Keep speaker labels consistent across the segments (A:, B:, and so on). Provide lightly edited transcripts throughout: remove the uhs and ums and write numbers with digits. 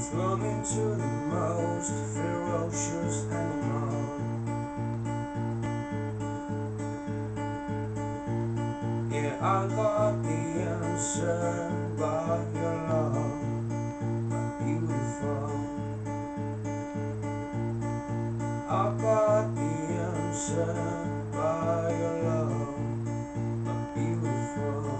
A: Swung into the most ferocious animal. Yeah, I got the answer by your love, my beautiful. I got the answer by your love, my beautiful.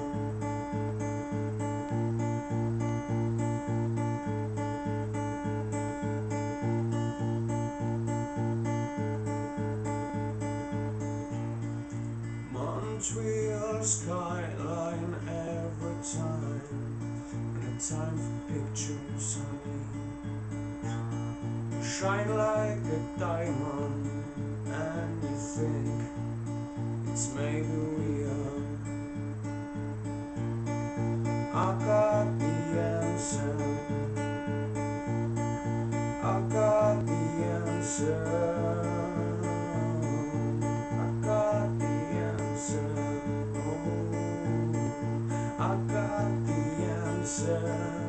A: Montreal skyline every time, and a time for pictures, honey. You shine like a diamond, and you think it's maybe real. I got the answer, I got the answer, I got the answer, oh, I got the answer.